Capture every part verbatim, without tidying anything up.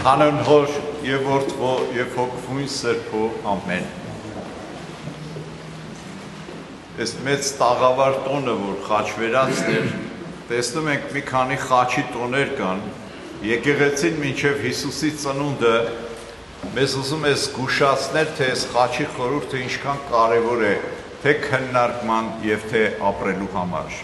Հանուն Հոր եւ Որդու եւ Հոգու Սրբու ամեն։ Այս մեծ տաղավար տոնը, որ խաչվերածն էր, տեսնում ենք մի քանի խաչի տոներ կան, եկեղեցին մինչև Հիսուսի ծնունդը մեզ ուզում է զգուշացնել, թե այս խաչի խորհուրդը ինչքան կարևոր է, թե քննարկման եւ թե ապրելու համար։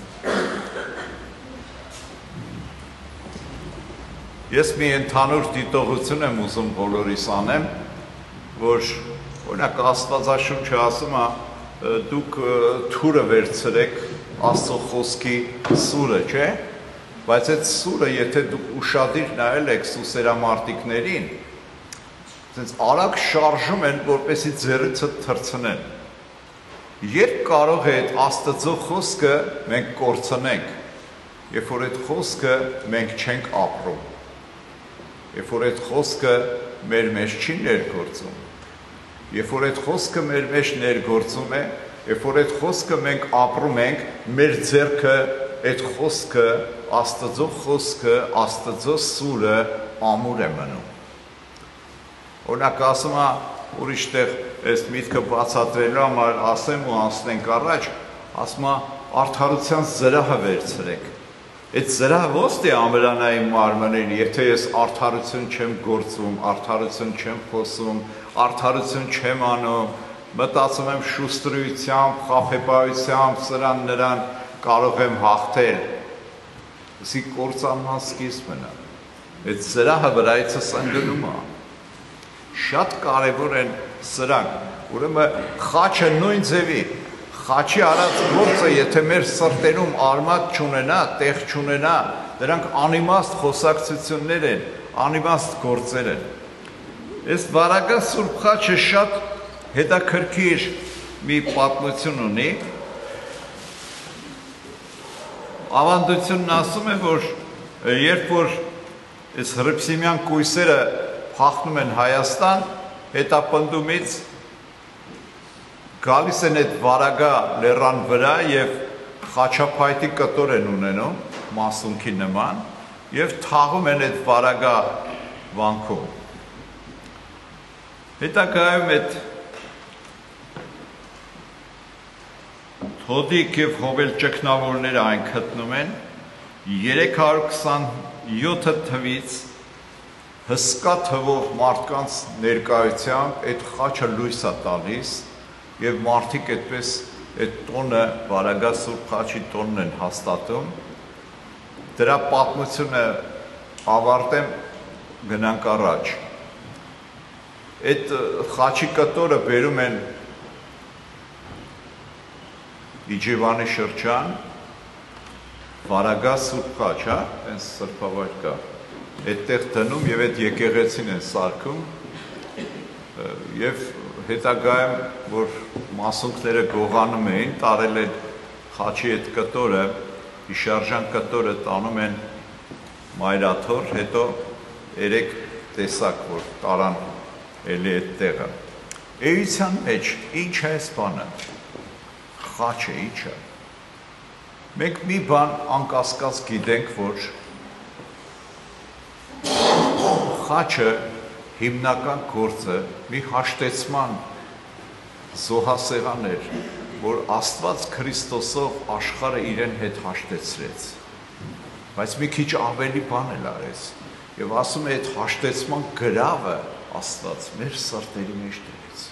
Ես մի ընդհանուր դիտողություն եմ ուզում բոլորիս անեմ, որ օրինակ Աստվածաշունչը ասում է, դուք թուրը վերցրեք Աստծո խոսքի սուրը, չէ՞, բայց այդ սուրը, եթե դուք ուշադիր նայել եք սուսերամարտիկներին, ասենց արագ շարժում են, որպեսզի ձեռիցը թռցնեն։ Երբ կարող է այդ Աստծո խոսքը մենք կորցնենք, երբ որ այդ խոսքը մենք չենք ապրում, երբ որ այդ խոսքը մեր մեջ չի ներգործում, երբ որ այդ խոսքը մեր մեջ ներգործում է, երբ որ այդ խոսքը մենք ապրում ենք, մեր ձեռքը այդ խոսքը, Աստծո խոսքը, Աստծո սուրը ամուր է մնում։ Օրինակ ասում է, ուրիշ տեղ այս միտքը բացատրելու համար ասեմ ու անցնենք առաջ, ասում է արդարության զրահը վերցրեք։ Այդ զրահը ոստ է ամենանային մարմնին, եթե ես արդարություն չեմ գործում, արդարություն չեմ խոսում, արդարություն չեմ անում, մտածում եմ շուստրույությամբ, խաբեբայությամբ, սրան նրան կարող եմ հաղթել, ասի կործանման սկիզբն է, այդ զրահը վրայիցս ընկնում է, շատ կարևոր են սրանք, ուրեմն խաչը նույն ձևի, խաչի արած գործը, եթե մեր սրտերում արմատ չունենա, տեղ չունենա, դրանք անիմաստ խոսակցություններ են, անիմաստ գործեր են։ Այս վարագա Սուրբ խաչը շատ հետաքրքիր մի պատմություն ունի։ Ավանդությունն ասում է, որ երբ որ այս հռիփսիմյան կույսերը փախնում են Հայաստան, հետապնդումից գալիս են այդ վարագա լեռան վրա և խաչափայտի կտոր են ունենում, մասունքի նման, և թաղում են այդ վարագա վանքում։ Հետագայում այդ հոդիկ և հովել ճգնավորները այն գտնում են, երեք հարյուր քսանյոթ թվից հսկա թվով մարդկանց ներկայությամբ այդ խաչը լույս է տալիս և մարդիկ այդպես այդ տոնը, վարագա Սուրբ խաչի տոնն են հաստատում, դրա պատմությունը ավարտեմ, գնանք առաջ։ Այդ խաչի կտորը բերում են Իջևանի շրջան, վարագա Սուրբ խաչ, հա, այնց սրբավայր կա, այդտեղ դնում և այդ եկեղեցին են սարքում և հետագայում, որ մասունքները գողանում էին, տարել են խաչի այդ կտորը, հիշարժան կտորը տանում են մայրաթոր, հետո երեք տեսակ, որ տարան էլի այդ տեղը։ Էության մեջ ինչ է այս բանը, խաչը ինչ է։ Մենք մի բան անկասկած գիտենք, որ խաչը հիմնական գործը մի հաշտեցման զոհասեղան էր, որ Աստված Քրիստոսով աշխարհը իրեն հետ հաշտեցրեց, բայց մի քիչ ավելի բան էլ արեց, և ասում է այդ հաշտեցման գրավը Աստված մեր սրտերի մեջ դրեց։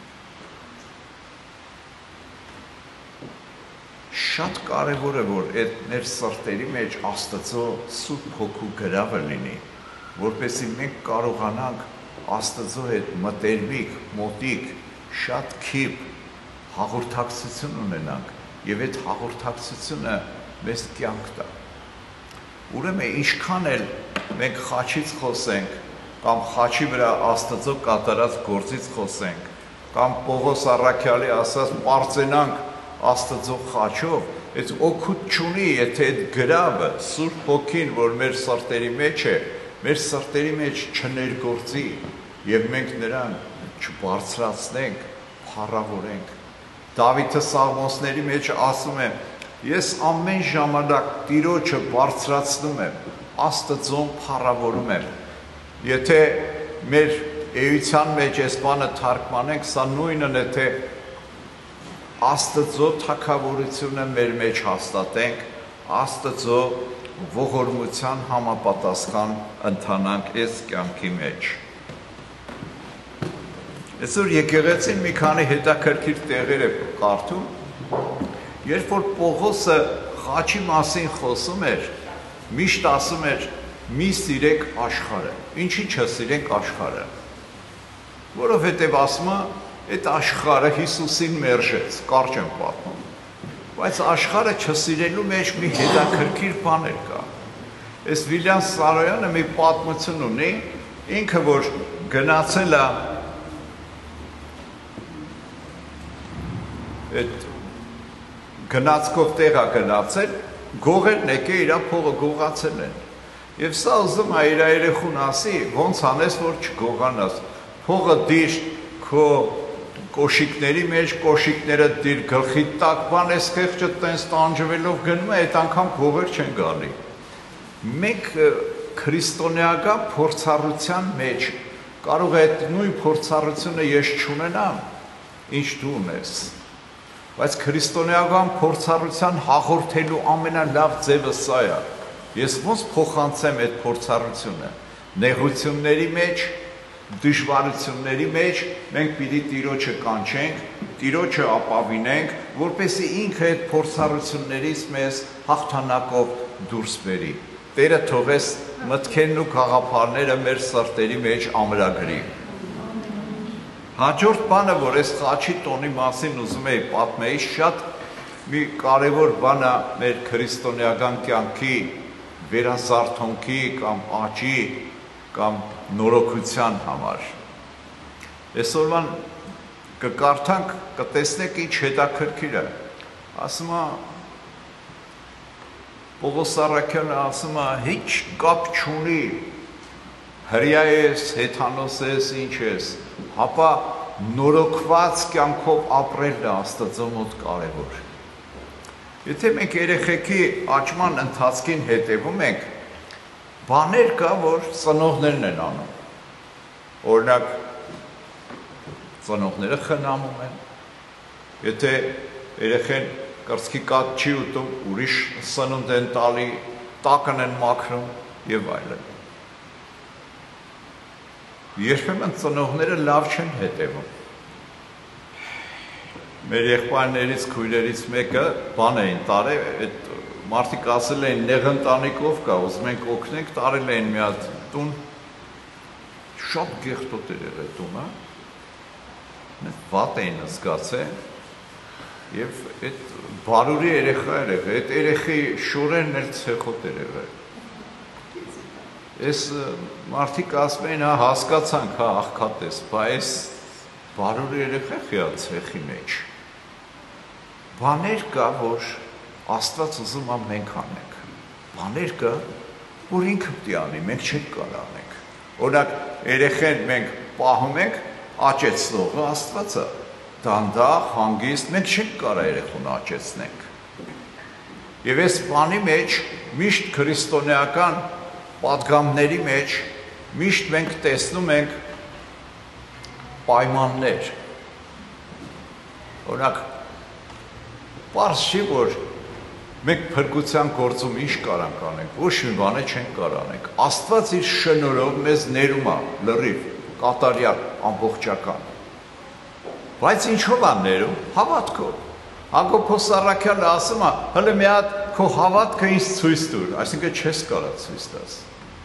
Շատ կարևոր է, որ այդ մեր սրտերի մեջ Աստծո Սուրբ Հոգու գրավը լինի, որպեսզի մենք կարողանանք Աստծո հետ մտերմիկ, մոտիկ, շատ քիպ հաղորդակցություն ունենանք և այդ հաղորդակցությունը մեզ կյանք տա։ Ուրեմն ինչքան էլ մենք խաչից խոսենք, կամ խաչի վրա Աստծո կատարած գործից խոսենք, կամ Պողոս առաքյալի ասած պարծենանք Աստծո խաչով, այդ օգուտ չունի, եթե այդ գրավը, Սուրբ Հոգին, որ մեր սրտերի մեջ է, մեր սրտերի մեջ չներգործի և մենք նրան չբարձրացնենք, փառավորենք։ Դավիթը Սաղմոսների մեջ ասում է, ես ամեն ժամանակ Տիրոջը բարձրացնում եմ, Աստծուն փառավորում եմ։ Եթե մեր էության մեջ այս բանը թարգմանենք, սա նույնն է, թե Աստծո թագավորությունը մեր մեջ հաստատենք, Աստծո ողորմության համապատասխան ընթանանք այս կյանքի մեջ։ Այսօր եկեղեցին մի քանի հետաքրքիր տեղեր է կարդում, երբ որ Պողոսը խաչի մասին խոսում էր, միշտ ասում էր մի սիրեք աշխարհը, ինչի չսիրենք աշխարհը, որովհետև ասում է այդ աշխարհը Հիսուսին մերժեց, կարճ եմ պատմում, բայց աշխարհը չսիրելու մեջ մի հետաքրքիր բան կա։ Այս Վիլյամ Սարոյանը մի պատմություն ունի, ինքը որ գնացել է այդ գնացքով տեղ է գնացել, գողերն եկե իր փողը գողացել են։ Եվ սա ուզում է իր երեխուն ասի, ոնց անես, որ չգողանաս, փողը դիր քո կոշիկների մեջ, կոշիկները դիր գլխի տակ, բան ես խեղճը տենց տանջվելով գնում է, այդ անգամ գողեր չեն գալի։ Մենք քրիստոնեական փորձառության մեջ կարող է այդ նույն փորձառությունը ես չունենամ, ինչ դու ունես։ Բայց քրիստոնեական փորձառության հաղորդելու ամենալավ ձևը սա է։ Ես ոնց փոխանցեմ այդ փորձառությունը։ Նեղությունների մեջ, դժվարությունների մեջ մենք պիտի Տիրոջը կանչենք, Տիրոջը ապավինենք, որպեսզի ինքը այդ փորձառություններից մեզ հաղթանակով դուրս բերի։ Տերը թողես մտքերն ու գաղափարները մեր սրտերի մեջ ամրագրի։ Հաջորդ բանը, որ այս խաչի տոնի մասին ուզում էի պատմեի, շատ մի կարևոր բան է մեր քրիստոնեական կյանքի վերազարթոնքի կամ աճի կամ նորոգության համար։ Այսօրվան կկարդանք, կտեսնեք ինչ հետաքրքիր է։ Ասում է Պողոս Առաքյանը ասում է, ինչ կապ չունի, հրյա ես, հեթանոս ես, ինչ ես, հապա նորոգված կյանքով ապրելն է Աստծո մոտ կարևոր։ Եթե մենք երեխեքի աճման ընթացքին հետևում ենք, բաներ կա, որ ծնողներն են անում։ Օրինակ, ծնողները խնամում են։ Եթե երեխեն կրծքի կաթ չի ուտում, ուրիշ սնունդ են տալի, տակն են մաքրում եւ այլն։ Երբեմն ծնողները լավ չեն հետևում։ Մեր եղբայրներից, քույրերից մեկը բան էին տարել, այդ մարդիկ ասել էին նեղ ընտանիքով կա, ուզում ենք օգնենք, տարել էին մի հատ տուն, շատ գեղտոտ էր եղել տունը, վատ էին զգացել, եւ այդ բարուրի երեխա էր եղել, այդ երեխի շորերն էլ ցեխոտ էր եղել։ Այս մարդիկ ասում էին, հա հասկացանք, հա աղքատես, բայց բարուրի երեխա խիա ցեխի մեջ։ Բաներ կա, որ Աստված ուզում է մենք անենք։ Բաներ կա, որ ինքը պիտի անի, մենք չենք կարող անենք։ Օրինակ, երեխեն մենք պահում ենք, աճեցնողը Աստվածը, դանդաղ, հանգիստ, մենք չենք կարող երեխուն աճեցնենք։ Եվ այս բանի մեջ միշտ քրիստոնեական պատգամների մեջ միշտ մենք տեսնում ենք պայմաններ։ Օրինակ, պարզ չի, որ մենք փրկության գործում ինչ կարանք անենք, ոչ մի բան չենք կարող անենք։ Աստված իր շնորհով մեզ ներում է լրիվ, կատարյալ, ամբողջական։ Բայց ինչով է ներում, հավատքով։ Հակոբոս Առաքյալը ասում է, հələ մի հատ քո հավատքը ինձ ցույց տուր, այսինքն չես կարող ցույց տաս։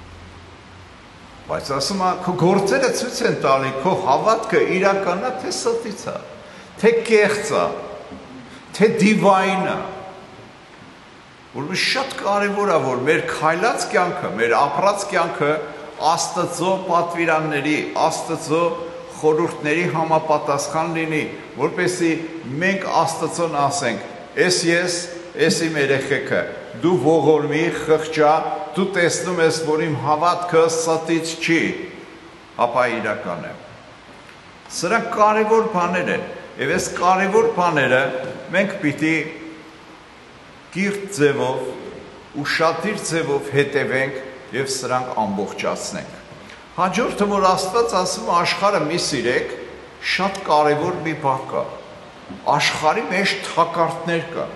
Բայց ասում է, քո գործերը ցույց են տալի, քո հավատքը իրական է, թե ստից է, թե կեղծ է, թե դիվայն է։ Որովհետև շատ կարևոր է, որ մեր քայլած կյանքը, մեր ապրած կյանքը Աստծո պատվիրանների, Աստծո խորհուրդների համապատասխան լինի, որպեսզի մենք Աստծուն ասենք. «Էս ես, էս իմ երեխեքը, դու ողորմի, խղճա, դու տեսնում ես, որ իմ հավատքը ստից չի, ապա իրական է»։ Սրանք կարևոր բաներ են, եւ այս կարևոր բաները մենք պիտի կիրթ ձևով, ուշադիր ձևով հետևենք եւ սրանք ամբողջացնենք։ Հաջորդը, որ Աստված ասում է աշխարհը մի սիրեք, շատ կարևոր մի բան կա։ Աշխարհի մեջ թակարդներ կան։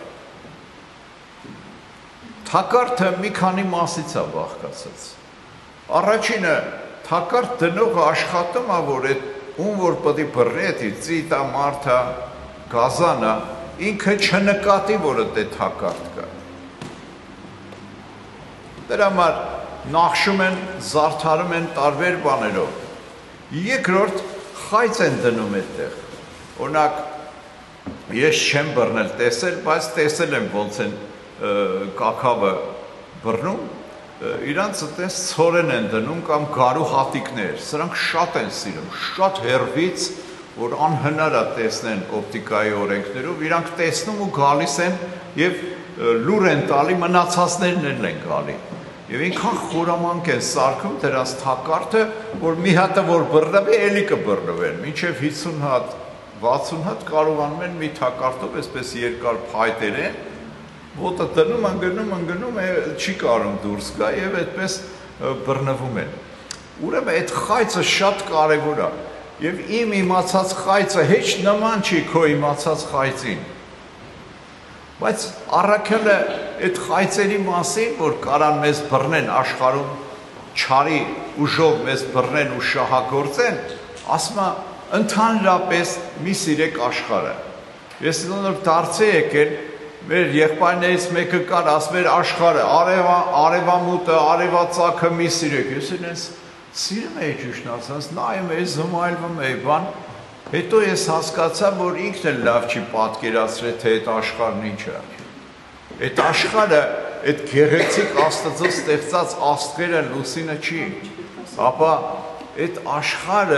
Թակարդը մի քանի մասից է բաղկացած։ Առաջինը թակարդ դնողը աշխատում է, որ այդ ում որ պետք է բռնի, ծիտա, մարդա, գազանա, ինքը չնկատի, որ այդ թակարդ կա։ Դրա համար նախշում են, զարդարում են տարբեր բաներով։ Երկրորդ խայծ են դնում այդտեղ։ Օրինակ, ես չեմ բռնել տեսել, բայց տեսել եմ ոնց են կաքավը բռնում, իրանց այդպես ցորեն են դնում կամ գարու հատիկներ, սրանք շատ են սիրում, շատ հեռվից, որ անհնար է տեսնեն օպտիկայի օրենքներով, իրանք տեսնում ու գալիս են եւ լուր են տալի, մնացածներն են գալի։ Եվ ինքան խորամանկ են սարքում դրանց թակարդը, որ մի հատը որ բռնվի, էլի կբռնվեն, մինչև հիսուն հատ, վաթսուն հատ կարողանում են մի թակարդով այսպես երկար փայտեր են, ոտը դնում, ընկնում, ընկնում, չի կարում դուրս գա եւ այդպես բռնվում են։ Ուրեմն այդ խայծը շատ կարեւոր է եւ իմ իմացած խայծը հեչ նման չի քո իմացած խայծին։ Բայց առաքելը այդ խայծերի մասին, որ կարան մեզ բռնեն աշխարհում, չարի ուժով մեզ բռնեն ու շահագործեն, ասում է ընդհանրապես մի սիրեք աշխարհը։ Ես նոր դարձի եկել, մեր եղբայրներից մեկը կար, ասում էր աշխարհը, արևամուտը, արևածագը մի սիրեք։ Ես ինձ սիրում էի ճիշտ ասած, նայում էի, զմայլվում էի, բան, հետո ես հասկացա, որ ինքն էլ լավ չի պատկերացրել, թե այդ աշխարհն ինչ է։ Այդ աշխարհը, այդ գեղեցիկ Աստծո ստեղծած աստղերը լուսինը չի, ապա այդ աշխարհը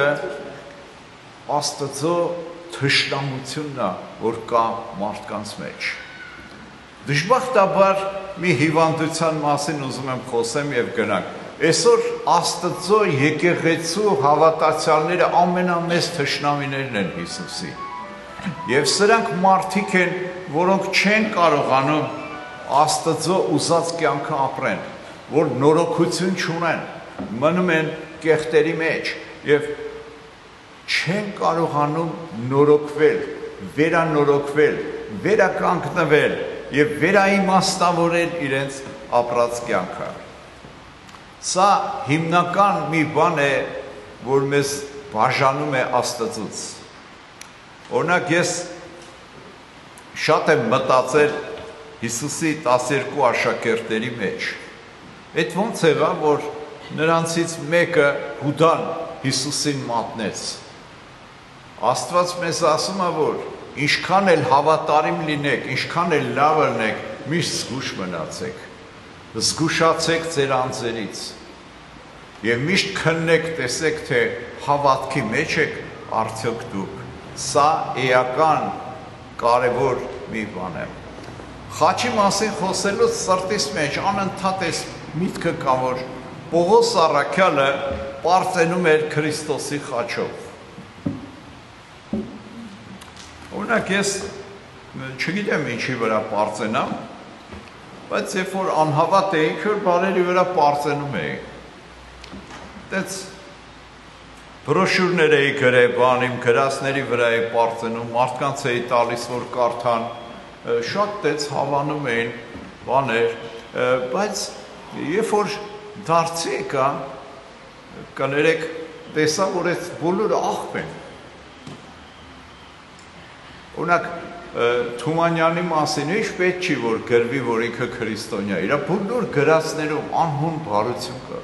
Աստծո թշնամությունն է, որ կա մարդկանց մեջ։ Դժբախտաբար մի հիվանդության մասին ուզում եմ խոսեմ եւ գնանք։ Այսօր Աստծո եկեղեցու հավատացյալները ամենամեծ թշնամիներն են Հիսուսի։ Եվ սրանք մարդիկ են, որոնք չեն կարողանում Աստծո ուզած կյանքը ապրեն, որ նորոգություն չունեն, մնում են կեղտերի մեջ եւ չեն կարողանում նորոգվել, վերանորոգվել, վերականգնվել եւ վերաիմաստավորել իրենց ապրած կյանքը։ Սա հիմնական մի բան է, որ մեզ բաժանում է Աստծուց։ Օրինակ ես շատ եմ մտածել Հիսուսի տասներկու աշակերտների մեջ։ Այդ ոնց եղավ, որ նրանցից մեկը Հուդան Հիսուսին մատնեց։ Աստված մեզ ասում է, որ ինչքան էլ հավատարիմ լինեք, ինչքան էլ լավ լինեք, միշտ զգուշ մնացեք, զգուշացեք ձեր անձերից եւ միշտ քննեք, տեսեք, թե հավատքի մեջ եք արդյոք դուք։ Սա էական կարևոր մի բան է։ Խաչի մասին խոսելուց սրտիս մեջ անընդհատ էս միտքը կա, որ Պողոս առաքյալը պարծենում էր Քրիստոսի խաչով։ Օրինակ ես չգիտեմ ինչի վրա պարծենամ, բայց երբ որ անհավատ էի, քոր բարերի վրա պարծենում էի։ Դից բրոշուրներ էի գրել, բան իմ գրածների վրա էի պարծենում, մարդկանց էի տալիս, որ կարդան, շատ դից հավանում էին բաներ, բայց երբ որ դարձի եկա, կներեք, տեսա, որ այդ բոլորը աղբ են։ Օրինակ, Թումանյանի մասին ինչ պետք չի, որ գրվի, որ ինքը քրիստոնյա է, իր բոլոր գրածներում անհուն բարություն կա։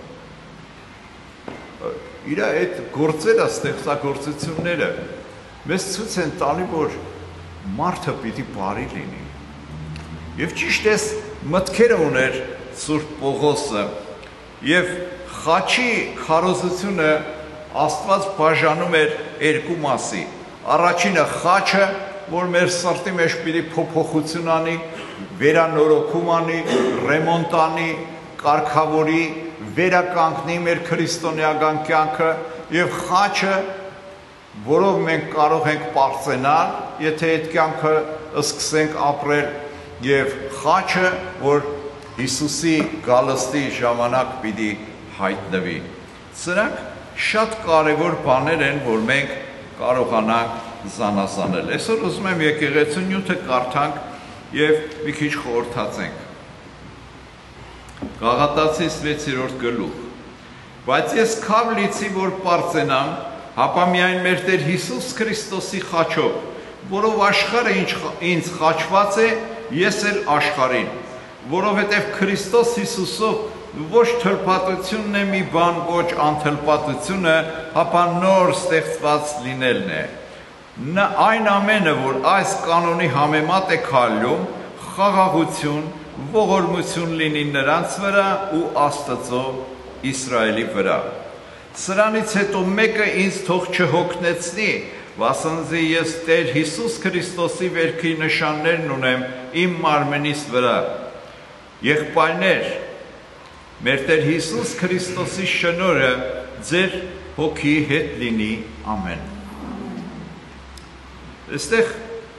Իր այդ գործերը, ստեղծագործությունները մեզ ցույց են տալի, որ մարդը պիտի բարի լինի։ Եվ ճիշտ էս մտքերը ուներ Սուրբ Պողոսը, եւ խաչի քարոզությունը Աստված բաժանում էր երկու մասի։ Առաջինը խաչը, որ մեր սրտի մեջ պիտի փոփոխություն անի, վերանորոգում անի, ռեմոնտ անի, կարգավորի, վերականգնի մեր քրիստոնեական կյանքը, եւ խաչը, որով մենք կարող ենք պարծենալ, եթե այդ կյանքը սկսենք ապրել, եւ խաչը, որ Հիսուսի գալստի ժամանակ պիտի հայտնվի։ Սրանք շատ կարևոր բաներ են, որ մենք կարողանանք զանազանել։ Այսօր ուզում եմ եկեղեցու նյութը կարդանք եւ մի քիչ խորհրդացենք։ Գաղատացիս վեցերորդ գլուխ։ Բայց ես քավ լիցի, որ պարծենամ, հապա միայն մեր Տեր Հիսուս Քրիստոսի խաչով, որով աշխարհը ինձ խաչված է, ես էլ աշխարհին, որովհետև Քրիստոս Հիսուսով ոչ թլպատությունն է մի բան, ոչ անթլպատությունը, հապա նոր ստեղծված լինելն է։ Նա այն ամենը, որ այս կանոնի համեմատ է քայլում, խաղաղություն, ողորմություն լինի նրանց վրա ու Աստծո Իսրայելի վրա։ Սրանից հետո մեկը ինձ թող չհոգնեցնի, վասնզի ես Տեր Հիսուս Քրիստոսի վերքի նշաններն ունեմ իմ մարմենիս վրա։ Եղբայրներ, մեր Տեր Հիսուս Քրիստոսի շնորհը ձեր հոգի հետ լինի, ամեն։ Այստեղ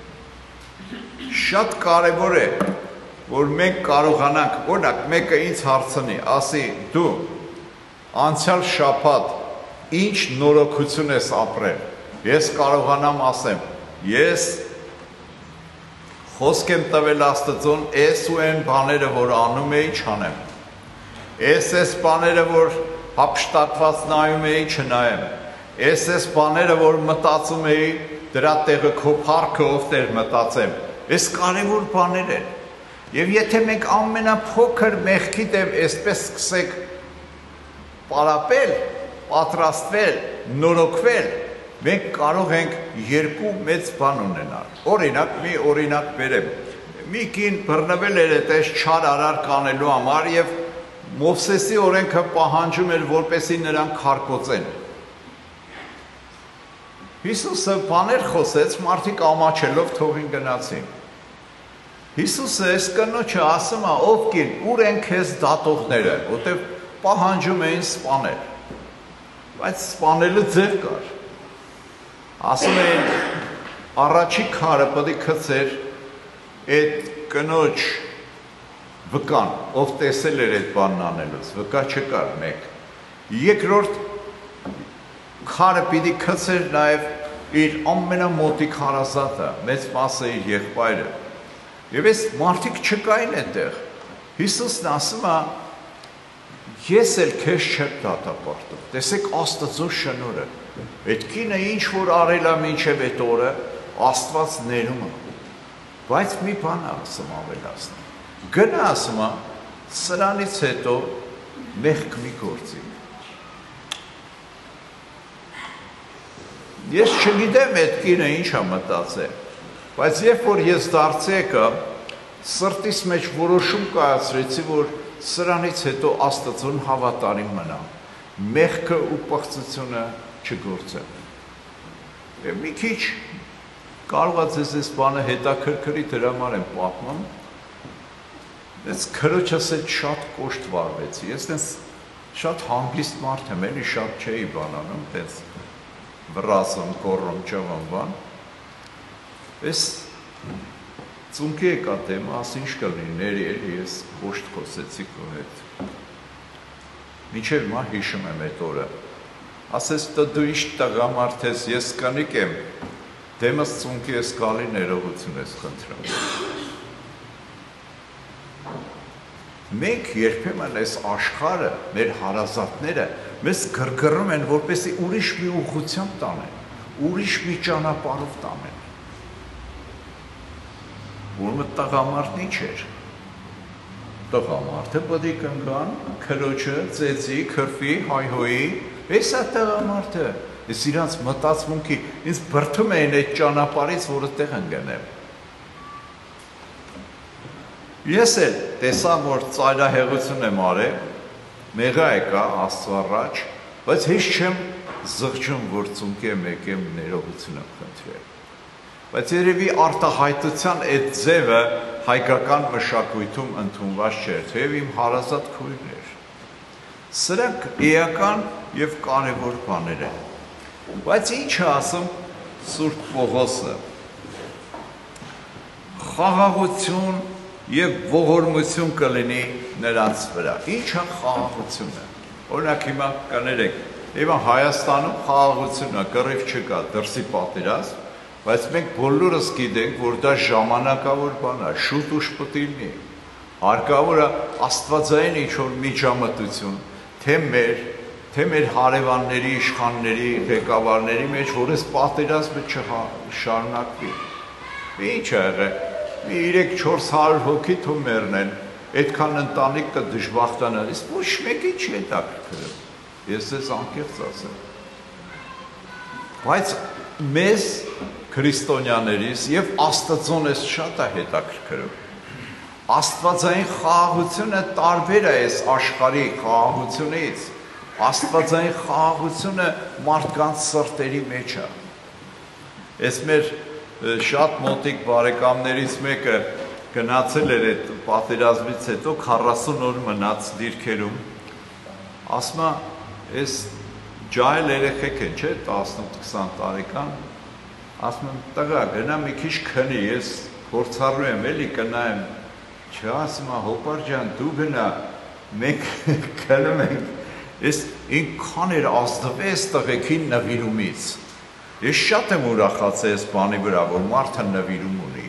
շատ կարևոր է, որ մենք կարողանանք, օրինակ, մեկը ինձ հարցնի, ասի, դու անցյալ շաբաթ ինչ նորոգություն ես ապրել։ Ես կարողանամ ասեմ, ես խոսք եմ տվել Աստծուն, ես ու այն բաները, որ անում էի, չանեմ։ Ես այս բաները, որ հափշտակված նայում էի, չնայեմ։ Ես այս բաները, որ մտածում էի, դրա տեղը քո փառքը ով տեղ մտածեմ։ Այս կարևոր բաներ են։ Եվ եթե մենք ամենափոքր մեղքի դեմ այսպես սկսենք պարապել, պատրաստվել, նորոգվել, մենք կարող ենք երկու մեծ բան ունենալ։ Օրինակ, մի օրինակ բերեմ։ Մի կին բռնվել էր այդպես չար արար կանելու համար եւ Մովսեսի օրենքը պահանջում էր, որպեսզի նրան քարկոծեն։ Հիսուսը բաներ խոսեց, մարդիկ ամաչելով թողին գնացին։ Հիսուսը այս կնոջը ասում է, ով կին, ուր են քեզ դատողները, որտեղ պահանջում էին սպանել։ Բայց սպանելու ձև կար։ Ասում էին, առաջի քարը պետք է գցեր այդ կնոջ վկան, ով տեսել էր այդ բանն անելուց, վկա չկար մեկ։ Երկրորդ քարը պիտի գցեր նաև իր ամենամոտիկ հարազատը, մեծ մասը իր եղբայրը։ Եվ այս մարդիկ չկային այդտեղ։ Հիսուսն ասում է, ես էլ քեզ չեմ դատապարտում։ Տեսեք Աստծո շնորհը։ Այդ կինը ինչ որ արել է մինչև այդ օրը, Աստված ներում է։ Բայց մի բան ասում ավելացնում։ Գնա ասում է, սրանից հետո մեղք մի գործի։ Ես չգիտեմ այդ կինը ինչ է մտածել, բայց երբ որ ես դարձի եկա, սրտիս մեջ որոշում կայացրեցի, որ սրանից հետո Աստծուն հավատարիմ մնամ, մեղքը ու պղծությունը չգործեմ։ Եվ մի քիչ կարող է ձեզ այս բանը հետաքրքրի, դրա համար եմ պատմում։ Ես քրոջս հետ շատ կոշտ վարվեցի, ես տենց շատ հանգիստ մարդ եմ, էլի շատ չէի բանանում, տենց վրասում, կոռում, ճավան բան։ Ես ծունկի եկա տեմը, ասի ինչ կլինի, ների էլի ես կոշտ խոսեցի քո հետ։ Մինչև հիմա հիշում եմ այդ օրը։ Ասես դու ինչ տղամարդ ես, ես կնիկ եմ, դեմս ծունկի ես գալի ներողություն ես խնդրում։ Մենք երբեմն այս աշխարհը, մեր հարազատները մեզ գրգռում են, որպեսզի ուրիշ մի ուղղությամբ տանեն, ուրիշ մի ճանապարհով տանեն։ Ուրեմն տղամարդն ինչ էր։ Տղամարդը պետք է կանգան, քրոջը, ծեծի, քրֆի, հայհոյի, էս է տղամարդը։ Ես իրանց մտածմունքի, ինձ բրդում էին այդ ճանապարհից, որը տեղ ընկնեմ։ Ես էլ տեսա, որ ծայրահեղություն եմ արել, մեղա եկա Աստծո առաջ, բայց հեչ չեմ զղջում, որ ծունկի եմ եկեմ ներողություն եմ խնդրել։ Բայց երևի արտահայտության այդ ձևը հայկական մշակույթում ընդունված չէր, թեև իմ հարազատ քույրներ։ Սրանք էական եւ կարևոր բաներ են։ Բայց ինչ է ասում Սուրբ Պողոսը։ Խաղաղություն եւ ողորմություն կլինի նրանց վրա։ Ինչ է խաղաղությունը։ Օրինակ հիմա կներեք, Եվ Հայաստանում խաղաղությունը կռիվ չկա, դրսի պատերազմ, բայց մենք բոլորս գիտենք, որ դա ժամանակավոր բան է, շուտ ուշ պետք է լինի։ Հարկավոր է աստվածային ինչ-որ միջամտություն, թե մեր, թե մեր հարևանների, իշխանների, ղեկավարների մեջ, որ այս պատերազմը չշարունակվի։ Ինչ ա եղել, մի երեք-չորս հարյուր հոգի թող մեռնեն, այդքան ընտանիք կդժբախտանան, իսկ ոչ մեկի չի հետաքրքրում։ Ես ձեզ անկեղծ ասեմ։ Բայց մեզ քրիստոնյաներից եւ Աստծուն էս շատ է հետաքրքրում։ Աստվածային խաղաղությունը տարբեր է այս աշխարհի խաղաղությունից։ Աստվածային խաղաղությունը մարդկանց սրտերի մեջ է։ Այս մեր շատ մոտիկ բարեկամներից մեկը գնացել էր այդ պատերազմից հետո քառասուն օր մնաց դիրքերում, ասում է, այս ջահել երեխեք են, չէ, տասնութ-քսան տարեկան, ասում եմ, տղա, գնա մի քիչ քնի, ես փորձառու եմ, էլի կնայեմ, չէ, ասում է, հոպար ջան, դու գնա, մենք քնում ենք, ես ինքան էր ազդվեց տղեկին նվիրումից, ես շատ եմ ուրախացել այս բանի վրա, որ մարդը նվիրում ունի,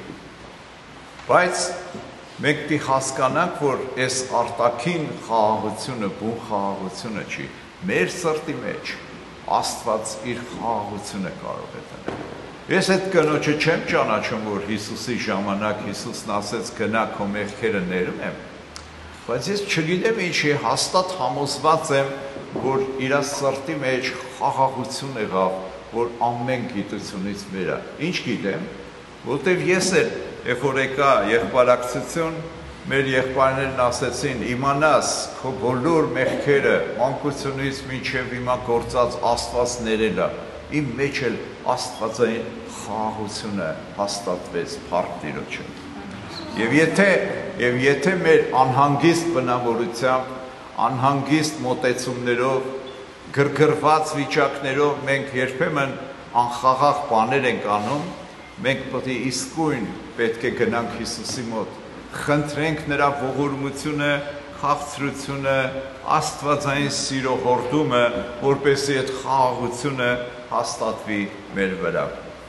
բայց մենք պիտի հասկանանք, որ այս արտաքին խաղաղությունը, բուն խաղաղությունը չի, մեր սրտի մեջ Աստված իր խաղաղությունը կարող է տնել։ Ես այդ կնոջը չեմ ճանաչում, որ Հիսուսի ժամանակ Հիսուսն ասեց գնա քո մեղքերը ներում եմ, բայց ես չգիտեմ ինչի, հաստատ համոզված եմ, որ իր սրտի մեջ խաղաղություն եղավ, որ ամեն գիտությունից վեր է։ Ինչ գիտեմ, որտեվ ես էլ երբ որ եկա եղբայրակցություն, մեր եղբայրներն ասեցին, իմանաս քո բոլոր մեղքերը մանկությունից մինչև հիմա գործած Աստված ներել է, իմ մեջ էլ աստվածային խաղաղությունը հաստատվեց փառք Տիրոջը։ Եվ եթե եւ եթե մեր անհանգիստ բնավորությամբ, անհանգիստ մոտեցումներով, գրգռված վիճակներով մենք երբեմն անխաղաղ բաներ ենք անում, մենք պետք է իսկույն պետք է գնանք Հիսուսի մոտ, խնդրենք նրա ողորմությունը, քաղցրությունը, աստվածային սիրո հորդումը, որպեսզի այդ խաղաղությունը հաստատվի մեր վրա։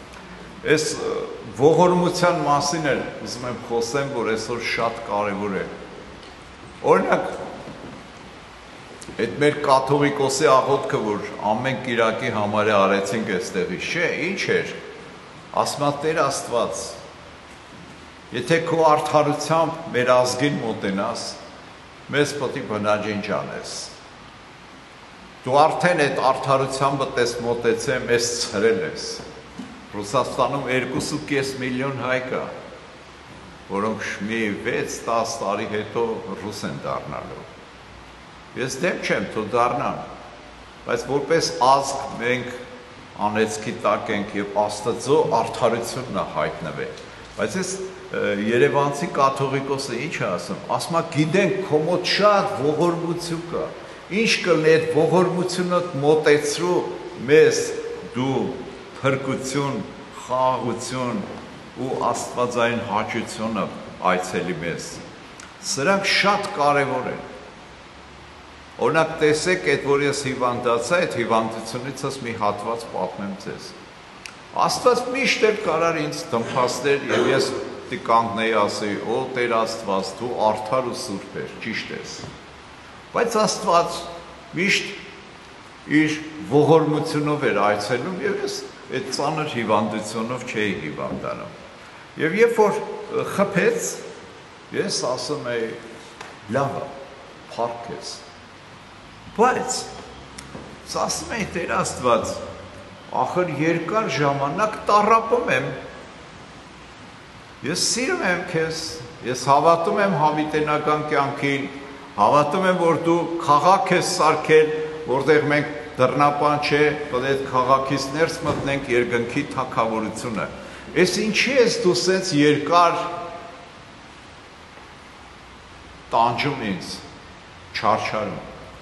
Այս ողորմության մասին էլ ուզում եմ խոսեմ, որ այսօր շատ կարևոր է։ Օրինակ, այդ մեր կաթողիկոսի աղոթքը, որ ամեն կիրակի համարյա արեցինք այստեղից, չէ, ինչ էր, ասում է Տեր Աստված, եթե քո արդարությամբ մեր ազգին մոտենաս, մեզ պետք է բնաջինջ անես։ Դու արդեն այդ արդարությամբ պես մոտեցել, մեզ ցրել ես։ Ռուսաստանում երկուսուկես միլիոն հայ կա, որոնք մի վեց-տասը տարի հետո ռուս են դառնալու։ Ես դեմ չեմ, թող դառնան, բայց որպես ազգ մենք անեծքի տակ ենք եւ Աստծո արդարությունն է հայտնվել։ Բայց ես երևանցի կաթողիկոսը ինչ է ասում, ասում է գիտենք քո մոտ շատ ողորմություն կա, ինչ կլինի այդ ողորմությունը մոտեցրու մեզ դու փրկություն, խաղաղություն ու աստվածային հաճությունը այցելի մեզ։ Սրանք շատ կարևոր են։ Օրինակ տեսեք, այդ որ ես հիվանդացա, այդ հիվանդությունից մի հատված պատմեմ ձեզ։ Աստված միշտ էլ կարար ինձ դմփաստեր եւ ես դի կանգնեի ասեի, օ Տեր Աստված, դու արդար ու սուրբ ես, ճիշտ ես։ Բայց Աստված միշտ իր ողորմությունով էր այցելում եւ ես այդ ծանր հիվանդությունով չէի հիվանդանում։ Եվ երբ որ խփեց, ես ասում էի, լավ է, փառք ես։ Բայց ասում էի Տեր Աստված, ախր երկար ժամանակ տառապում եմ, ես սիրում եմ քեզ, ես հավատում եմ հավիտենական կյանքին, հավատում եմ, որ դու քաղաք ես սարքել, որտեղ մենք դռնապան չէ, պետք է քաղաքից ներս մտնենք երկնքի թագավորությունը։ Էս ինչի ես դու սենց երկար տանջում ինձ, չարչարում։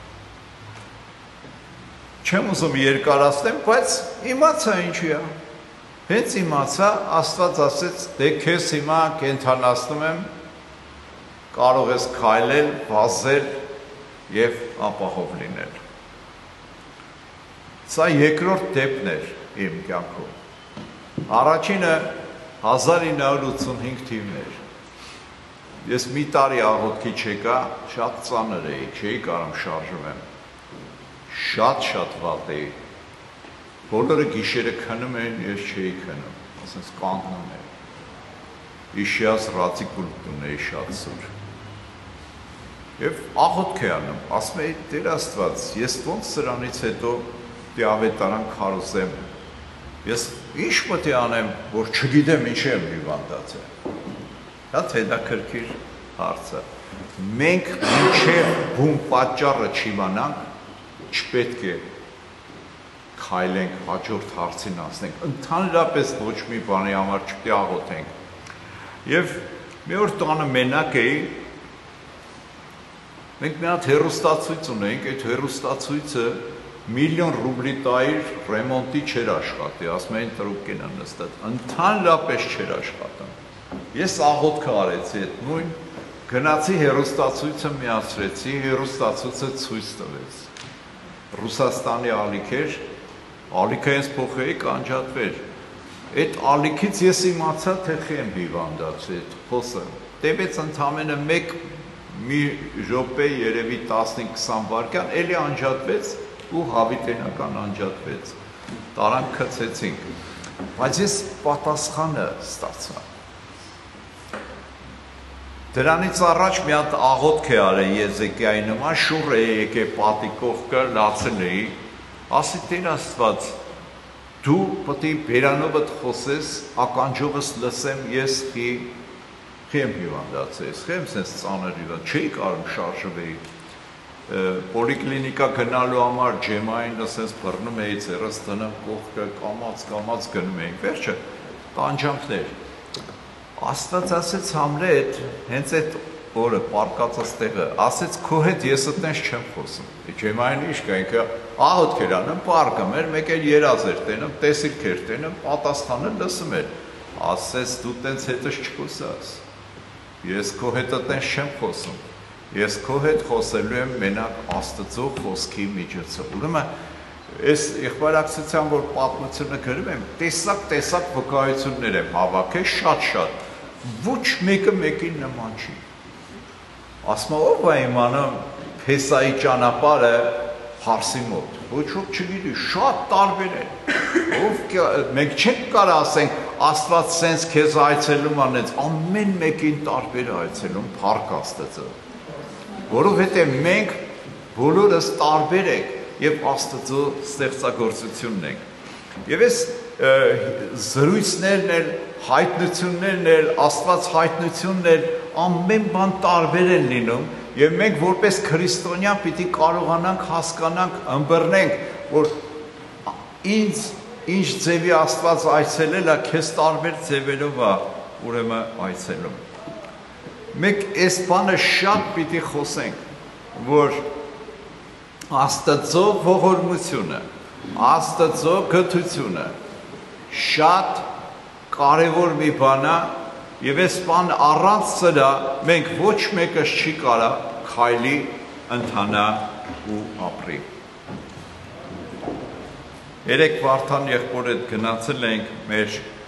Չեմ ուզում երկարացնեմ, բայց իմացա ինչի է։ Հենց իմացա, Աստված ասեց, դե քեզ հիմա կենթանացնում եմ, կարող ես քայլել, վազել եւ ապահով լինել։ Սա երկրորդ դեպքն էր իմ կյանքում։ Առաջինը հազար ինը հարյուր ութսունհինգ թիվն էր։ Ես մի տարի աղոթքի չեկա, շատ ծանր էի, չէի կարում շարժվեմ։ Շատ-շատ վատ էի։ Բոլորը գիշերը քնում էին, ես չէի քնում, ասենց կանգնում էի։ Իշիաս ռադիկուլտ ունեի շատ սուր։ Եվ աղոթք էի անում, ասում էի Տեր Աստված, ես ոնց սրանից հետո դիավետարան քարոզեմ։ Ես ինչ պետք է անեմ, որ չգիտեմ ինչ եմ հիվանդացել։ Դա հետաքրքիր հարց է։ Մենք մինչև բուն պատճառը չիմանանք, չպետք է քայլենք հաջորդ հարցին անցնենք, ընդհանրապես ոչ մի բանի համար չպետք է աղոթենք։ Եվ մի օր տանը մենակ էի, մենք մի հատ հեռուստացույց ունեինք, այդ հեռուստացույցը միլիոն ռուբլի տայր ռեմոնտի չէր աշխատի, ասում էին տրուկին են նստած, ընդհանրապես չէր աշխատում։ Ես աղոթք արեցի այդ նույն, գնացի հեռուստացույցը միացրեցի, հեռուստացույցը ցույց տվեց։ Ռուսաստանի ալիք էր, ալիքը ես փոխեի կանջատվեր։ Այդ ալիքից ես իմացա, թե խի եմ հիվանդացել, այդ խոսը։ Տևեց ընդամենը մեկ մի րոպե, երևի տասնհինգ քսան վայրկյան, էլի անջատվեց ու հավիտենական անջատվեց։ Տարանք գցեցինք։ Բայց ես պատասխանը ստացա։ Դրանից առաջ մի հատ աղոթք է արել Եզեկիայի նման, շուռ է եկե պատիկով կը լացել էի, ասի Տեր Աստված, դու պետք է բերանովդ խոսես, ականջովս լսեմ, ես խի խի եմ հիվանդացել, խի եմ սենց ծանր հիվանդ, չէի կարում շարժվեի, պոլիկլինիկա գնալու համար ջեմային սենց բռնում էի, ձեռս դնում կողքը, կամաց, կամաց գնում էինք, վերջը տանջանքներ։ Աստված ասեց Համլետ, հենց այդ օրը պարկածս տեղը, ասեց քո հետ ես այդպես չեմ խոսում։ Ջեմային ինչ կա, ինքը աղոթք էր անում, պարկը մեր, մեկ էլ երազ էր տենում, տեսիլք էր տենում, պատասխանը լսում էր։ Ասեց դու տենց հետս չխոսաս։ Ես քո հետ այդպես չեմ խոսում։ Ես քո հետ խոսելու եմ մենակ Աստծո խոսքի միջոցով։ Ուրեմն Ես եղբայրակցության, որ պատմությունը գրում եմ, տեսակ-տեսակ վկայություններ եմ հավաքել, շատ-շատ, ոչ մեկը մեկին նման չի։ Ասում ով է իմանում Փեսայի ճանապարհը Փարսի մոտ, ոչ ոք չգիտի, շատ տարբեր են։ Ով մենք չենք կարող ասենք Աստված սենց քեզ այցելում անեց, ամեն մեկին տարբեր է այցելում Փառք Աստծո։ Որովհետև մենք բոլորս տարբեր ենք և Աստծո ստեղծագործությունն ենք։ Եվ ես զրույցներն էլ, հայտնություններն էլ, Աստված հայտնությունն էլ, ամեն բան տարբեր են լինում, և մենք որպես քրիստոնյա պիտի կարողանանք հասկանանք, ըմբռնենք, որ ինձ ինչ ձևի Աստված այցելել է, քեզ տարբեր ձևերով է ուրեմն այցելում։ Մենք այս բանը շատ պիտի խոսենք, որ Աստծո ողորմությունը, Աստծո գթությունը շատ կարևոր մի բան է եւ այս բան առանց սրա մենք ոչ մեկս չի կարա քայլի ընթանա ու ապրի։ Երեք Վարդան եղբոր հետ գնացել ենք մեր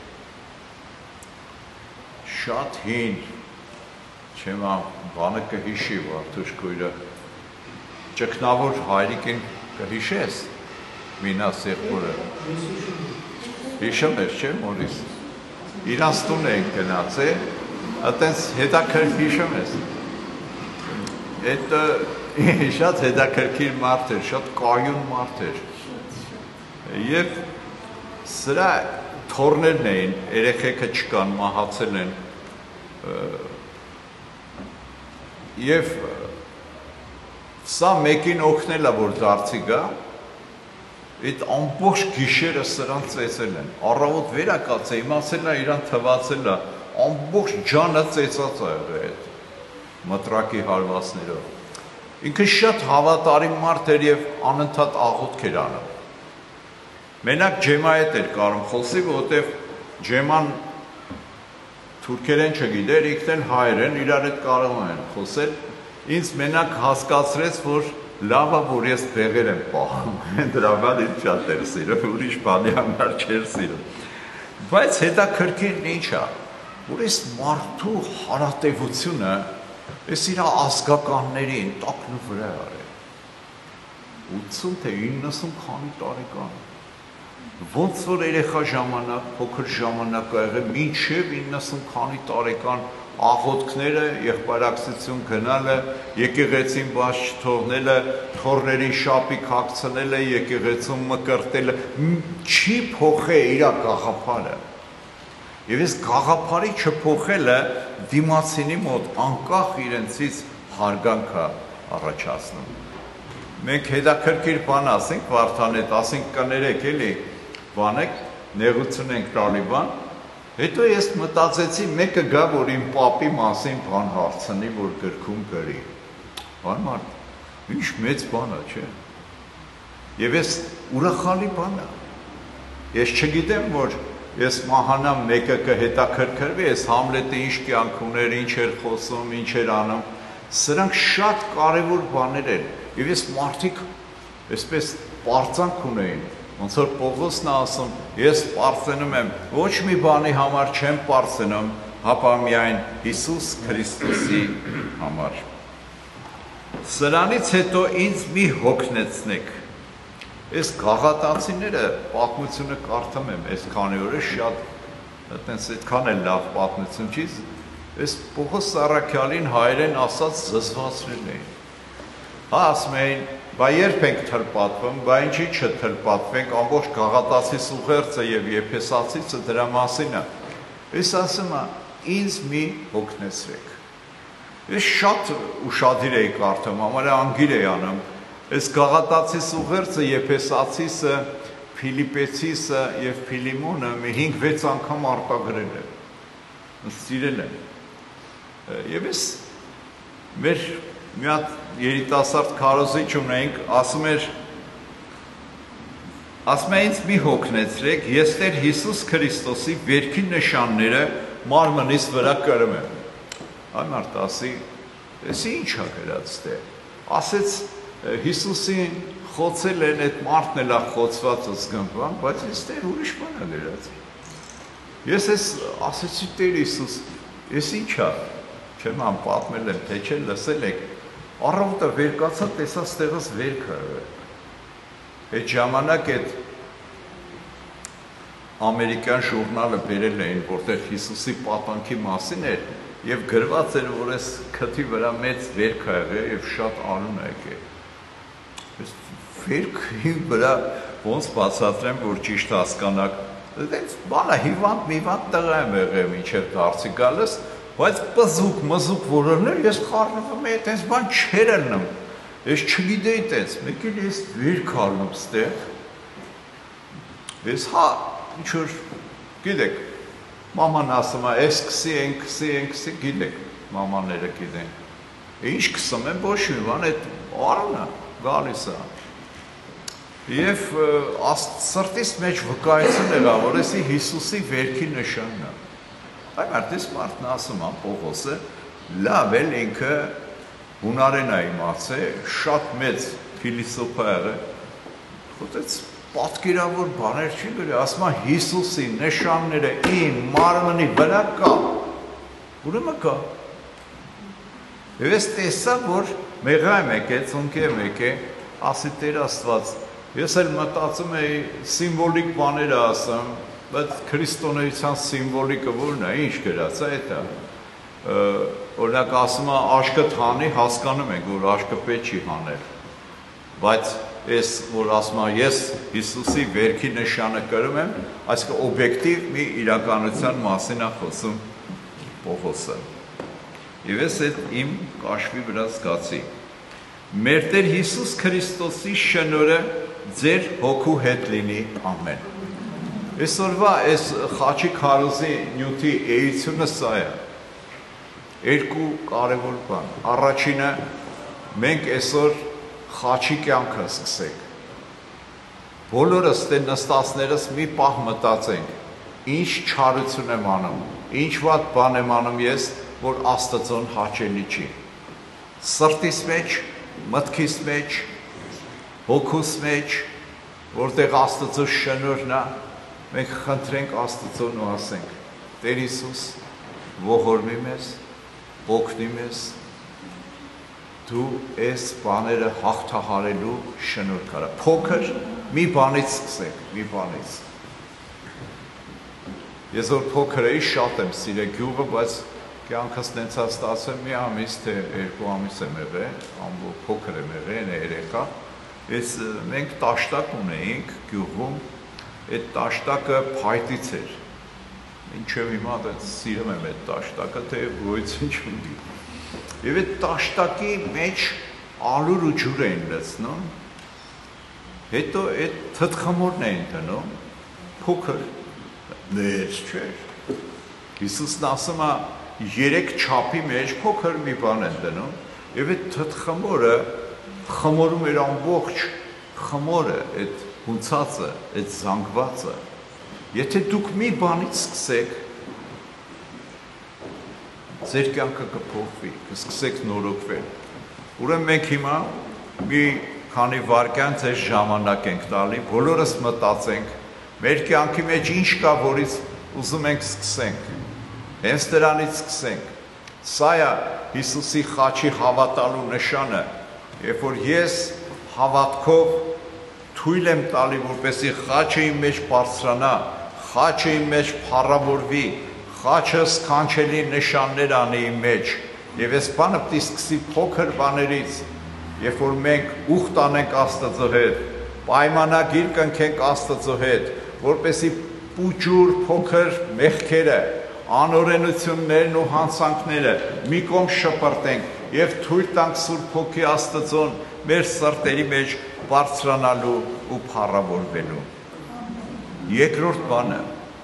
շատ հին չեմ բանը կհիշի Վարդուշ քույրը ճգնավոր հայրիկին կհիշես Մինաս եղբորը հիշում ես չէ Մորիս իրանց տուն ենք գնացել այտենց հետաքրքիր հիշում ես այդ շատ հետաքրքիր մարդ էր շատ կայուն մարդ էր եւ սրա թորներն էին երեխեքը չկան մահացել են եւ սա մեկին օգնել է որ դարձի գա այդ ամբողջ գիշերը սրանց ծեծել են առավոտ վերակացել իմացել է իրան թվացել է ամբողջ ջանը ծեծած է եղել այդ մտրակի հարվածներով ինքը շատ հավատարիմ մարդ էր եւ անընդհատ աղոթք էր անում մենակ ջեմա հետ էր կարում խոսի որովհետեւ ջեման թուրքերեն չգիտեր ինքն էլ հայերեն իրար հետ կարող են խոսել ինձ մենակ հասկացրեց որ լավա, որ ես բեղեր եմ պահում, դրա համար ինձ շատ էր սիրում, ուրիշ բանի համար չէր սիրում։ Բայց հետաքրքիրն ինչ է, որ այս մարդու հարատևությունը, այս իր ազգականներին տակնու վրա արել, ութսուն թե իննսուն քանի տարեկան, ոնց որ երեխա ժամանակ, փոքր ժամանակ ա եղել, մինչև իննսուն քանի տարեկան աղոթքները, եղբայրակցություն գնալը, եկեղեցին բաց չթողնելը, թոռներին շապիկ հագցնելը, եկեղեցում մկրտելը, չի փոխել իր գաղափարը։ Եվ այս գաղափարի չփոխելը դիմացինի մոտ անկախ իրենցից հարգանք է առաջացնում։ Մենք հետաքրքիր բան ասենք, Վարդան հետ ասենք կներեք էլի, բանեք, նեղություն ենք տալի բան, հետո ես մտածեցի մեկը գա, որ իմ պապի մասին բան հարցնի, որ գրքում գրի։ Բան մարդ, ինչ մեծ բան է, չէ։ Եվ ես ուրախալի բան է։ Ես չգիտեմ, որ ես մահանամ մեկը կհետաքրքրվի, ես Համլետը ինչ կյանք ուներ, ինչ էր խոսում, ինչ էր անում, սրանք շատ կարևոր բաներ են, և ես մարդիկ այսպես պարծանք ունեին, ոնց որ Պողոսն է ասում, ես պարծենում եմ, ոչ մի բանի համար չեմ պարծենում, հապա միայն Հիսուս Քրիստոսի համար։ Սրանից հետո ինձ մի հոգնեցնեք, Այս գաղատացիները պատմությունը կարդում եմ, այս քանի օրը շատ, այդպես այդքան էլ լավ պատմություն չի, այս Պողոս Սարաքյալին հայերեն ասած զզվացրել էին։ Հա ասում էին, բա երբ ենք թլպատվում, բա ինչի չթլպատվենք, ամբողջ գաղատացի սուղերձը և եփեսացիցը դրա մասին է։ Ես ասում եմ, ինձ մի հոգնեցրեք։ Ես շատ ուշադիր էի կարդում, համարյա անգիր էի անում, Այս գաղատացի սուղերձը, եփեսացիսը, Փիլիպեցիսը և Փիլիմոնը մի հինգ-վեց անգամ արտագրել են, սիրել են։ Եվ ես մեր մի հատ երիտասարդ քարոզիչ ունեինք, ասում էր, ասում է ինձ մի հոգնեցրեք, ես Տեր Հիսուս Քրիստոսի վերքի նշանները մարմնիս վրա կրում եմ։ Այ մարդ ասի, ես ինչ ա գրած դե, ասեց Հիսուսին խոցել են, այդ մարդն էլ է խոցված զգնբան, բայց ես Տեր ուրիշ բան է գրած։ Ես ես ասեցի Տեր Հիսուս, ես ինչ ա, չեմ ան պատմել եմ, թե չէ լսել եք, առավոտը վեր կացա, տեսա ստեղս վեր քարվել։ Այդ ժամանակ այդ ամերիկյան ժուրնալը բերել էին, որտեղ Հիսուսի պատանքի մասին էր, և գրված էր, որ այս քթի վրա մեծ վերք ա եղել և շատ անուն ա եկել։ Վերքի վրա ոնց բացատրեմ, որ ճիշտ հասկանաք, բանը հիվանդ միվանդ տղա եմ եղել մինչև դարձի գալս, բայց պզուկ, մզուկ որորներ, ես խառնվում էի, տենց բան չեր ելնում, ես չգիտեի տենց, մեկ էլ ես վերք առնում ստեղ, ես հա, ինչ-որ, գիտեք, մաման ասում է, ես կսի են, կսի են, կսի, գիտեք, մամաները գիտեն, ինչ կսում են, ոչ մի բան, այդ առունը, գալիս է, և սրտիս մեջ վկայություն եղա, որ եսի Հիսուսի վերքի նշանն է, այ մարդիս մարդն ասում է, Պողոսը, լավ էլ ինքը հունարեն է իմացել, շատ մեծ փիլիսոփա եղել, խոտեց պատկերավոր բաներ չի գրի, ասում է Հիսուսի նշանները իմ մարմնի վրա կա, ուրեմն կա, և ես տեսա, որ մեղա եմ եկել, ծունքի եմ եկել, ասի Տեր Աստված, ես էլ մտածում էի սիմվոլիկ բաները ասեմ, բայց քրիստոնեության սիմվոլիկը որն է, ինչ գրած է, էդ է, օրինակ ասում է աշկդ հանի, հասկանում ենք, որ աշկը պետք չի հանել, բայց ես, որ ասում է, ես Հիսուսի վերքի նշանը կրում եմ, այսինքն օբյեկտիվ մի իրականության մասին է խոսում Պողոսը։ Եվ ես այդ իմ կաշվի վրա զգացի։ Մեր Տեր Հիսուս Քրիստոսի շնորհը ձեր հոգու հետ լինի, ամեն։ Այսօրվա այս խաչի քարոզի նյութի էությունը սա է։ Երկու կարևոր բան։ Առաջինը, մենք այսօր խաչի կյանքը սկսենք։ Բոլորս դե նստածներս մի պահ մտածենք, ինչ չարություն եմ անում, ինչ վատ բան եմ անում ես, որ Աստծուն հաճելի չի։ Սրտիս մեջ մտքիս մեջ, հոգուս մեջ, որտեղ Աստծո շնորհն է, մենք խնդրենք Աստծուն ու ասենք. Տեր Հիսուս, ողորմի մեզ, օգնի մեզ, դու այս բաները հաղթահարելու շնորհ կարա։ Փոքր մի բանից սկսենք, մի բանից։ Ես որ փոքր էի, շատ եմ սիրել գյուղը, բայց կյանքս տենցա ստացել մի ամիս, թե երկու ամիս եմ եղել, ամբողջ փոքր եմ եղել, երեխա։ Ես մենք տաշտակ ունեինք գյուղում, այդ տաշտակը փայտից էր։ Ինչև հիմա դա սիրում եմ այդ տաշտակը, թե գոյություն չունի։ Եվ այդ տաշտակի մեջ ալուր ու ջուր էին լցնում, հետո այդ թթխմորն էին դնում, փոքր, ներս չէր։ Հիսուսն ասում է, երեք չափի մեջ փոքր մի բան են դնում, եւ այդ թթխմորը խմորում էր ամբողջ խմորը, այդ հունցածը, այդ զանգվածը։ Եթե դուք մի բանից սկսեք, ձեր կյանքը կփոխվի, կսկսեք նորոգվել։ Ուրեմն մենք հիմա մի քանի վայրկյան ձեր ժամանակ ենք տալի, բոլորս մտածենք, մեր կյանքի մեջ ինչ կա, որից ուզում ենք սկսենք։ Հենց դրանից սկսենք։ Սա է Հիսուսի խաչի հավատալու նշանը, երբ որ ես հավատքով թույլ եմ տալի, որպեսզի խաչը իմ մեջ բարձրանա, խաչը իմ մեջ փառավորվի, խաչը սքանչելի նշաններ անի իմ մեջ, եւ այս բանը պետք է սկսի փոքր բաներից, երբ որ մենք ուխտ անենք Աստծո հետ, պայմանագիր կնքենք Աստծո հետ, որպեսզի պուճուր փոքր մեղքերը, անօրենություններն ու հանցանքները մի կողմ շպրտենք եւ թույլ տանք Սուրբ Հոգի Աստծուն մեր սրտերի մեջ բարձրանալու ու փառավորվելու։ Երկրորդ բանը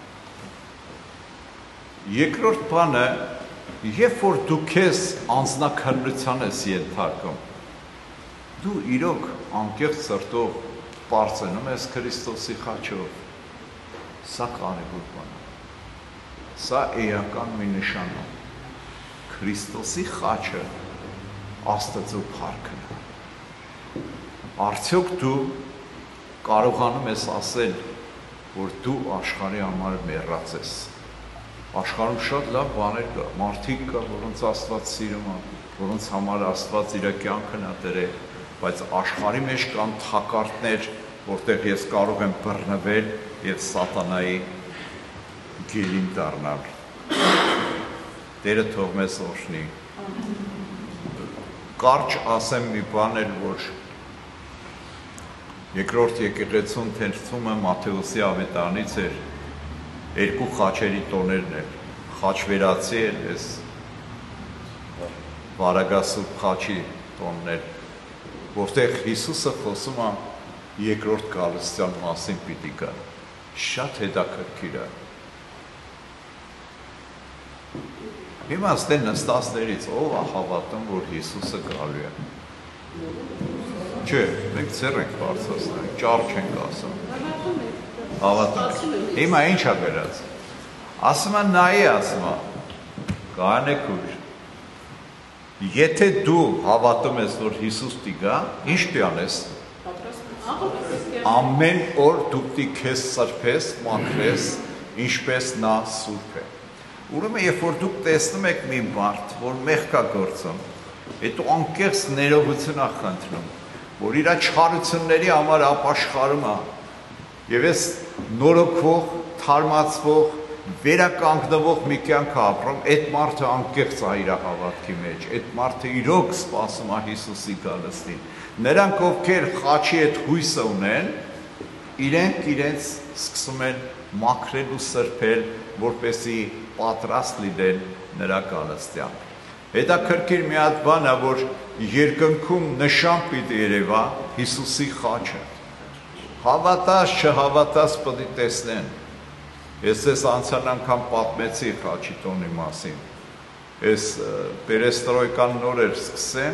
Երկրորդ բանը, երբ որ դու քեզ անձնաքննության ես ենթարկում, դու իրոք անկեղծ սրտով բարձրանում ես Քրիստոսի խաչով, սա կարևոր բան է։ Սա էական մի նշան է։ Քրիստոսի խաչը Աստծո փառքն է։ Արդյոք դու կարողանում ես ասել, որ դու աշխարհի համար մեռած ես։ Աշխարհում շատ լավ բաներ կա, մարդիկ կա, որոնց Աստված սիրում է, որոնց համար Աստված իր կյանքն է դրել, բայց աշխարհի մեջ կան թակարդներ, որտեղ ես կարող եմ բռնվել եւ սատանայի գերին դառնալ։ Տերը թող մեզ օրհնի։ Կարճ ասեմ մի բան էլ, որ երկրորդ եկեղեցուն թերթումը Մատթեոսի ավետարանից էր, երկու խաչերի տոներն էր, խաչվերացի էր, այս Վարագասուրբ խաչի տոնն էր, որտեղ Հիսուսը խոսում է երկրորդ գալստյան մասին պիտի գա։ Շատ հետաքրքիր է։ Հիմա ստեն նստածներից ով է հավատում, որ Հիսուսը գալու է։ Չէ, մենք ծեր ենք բարձրացնում, ճար չենք ասում։ Հավատում։ Հիմա ինչ է գրած։ Ասում է նայի, ասում է, կանեք ուր։ Եթե դու հավատում ես, որ Հիսուս պիտի գա, ինչ պիտի անես։ Ամեն օր դու պիտի քեզ սրբես, մաքրես, ինչպես նա սուրբ է։ Ուրեմն երբ որ դուք տեսնում եք մի մարդ, որ մեղք է գործում, հետո անկեղծ ներողություն է խնդրում, որ իր չարությունների համար ապաշխարում է, եւ ես նորոգվող, թարմացվող, վերականգնվող մի կյանք է ապրում, այդ մարդը անկեղծ է իր հավատքի մեջ, այդ մարդը իրոք սպասում է Հիսուսի գալստին։ Նրանք, ովքեր խաչի այդ հույսը ունեն, իրենք իրենց սկսում են մաքրել ու սրբել, որպեսզի պատրաստ լինեն նրա գալստյան։ Հետաքրքիր մի հատ բան է, որ երկնքում նշան պիտի երևա Հիսուսի խաչը։ Հավատաս, չհավատաս պիտի տեսնեն։ Ես ես անցյալ անգամ պատմեցի խաչի տոնի մասին։ Ես պերեստրոյկան նոր էր սկսեմ,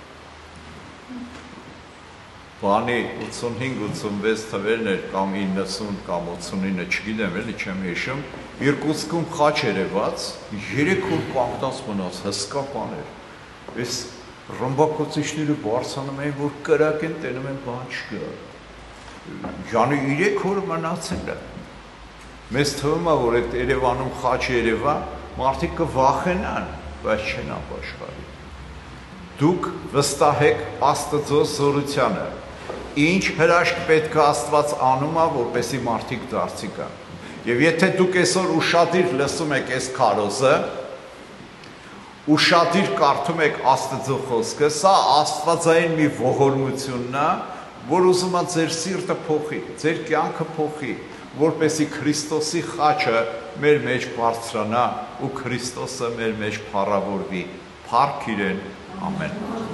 բանի ութսունհինգ ութսունվեց թվերն էր կամ իննսուն կամ ութսունինը չգիտեմ էլի չեմ հիշում, Իրկուտսկում խաչ երևաց, երեք օր կանգնած մնաց, հսկա բան էր։ Ես ռմբակոծիչները բարձանում էին, որ կրակ են, տենում են բան չկա։ Ժանի իրեք օրը մնացել է։ Մեզ թվում է, որ այդ Երևանում խաչ Երևա, մարդիկ կվախենան, բայց չեն ապաշխարի։ Դուք վստահեք Աստծո զորությանը, ինչ հրաշք պետք է Աստված անում է, որպեսզի մարդիկ դարձի գան։ Եվ եթե դուք այսօր ուշադիր լսում եք այս քարոզը, ուշադիր կարդում եք Աստծո խոսքը, սա աստվածային մի ողորմությունն է, որ ուզում է ձեր սիրտը փոխի, ձեր կյանքը փոխի, որպեսզի Քրիստոսի խաչը մեր մեջ բարձրանա ու Քրիստոսը մեր մեջ փառավորվի։ Փառք իրեն, ամեն։